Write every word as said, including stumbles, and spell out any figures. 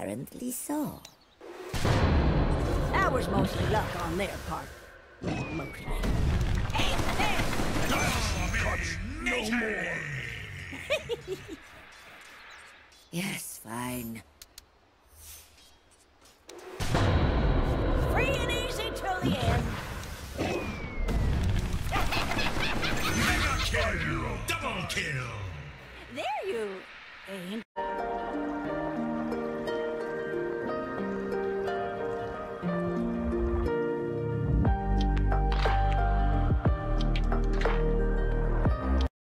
Apparently so. That was mostly luck on their part. Mostly. No more. Yes, fine. Free and easy till the end. Mega kill! Double kill! There you ain't.